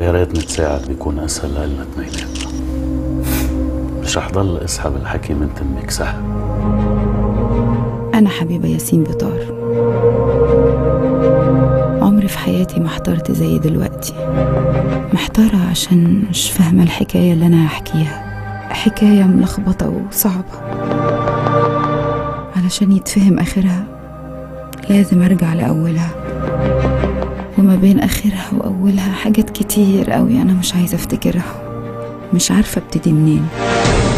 يا ريت نتساعد بيكون اسهل لنا اثنيناتنا. مش رح ضل اسحب الحكي من تمك سهل. انا حبيبه ياسين بطار، عمري في حياتي ما احترت زي دلوقتي. محتاره عشان مش فاهمه الحكايه اللي انا هحكيها، حكايه ملخبطه وصعبه. علشان يتفهم اخرها لازم ارجع لاولها، وما بين اخرها واولها حاجات كتير قوي انا مش عايزه افتكرها، مش عارفه ابتدي منين.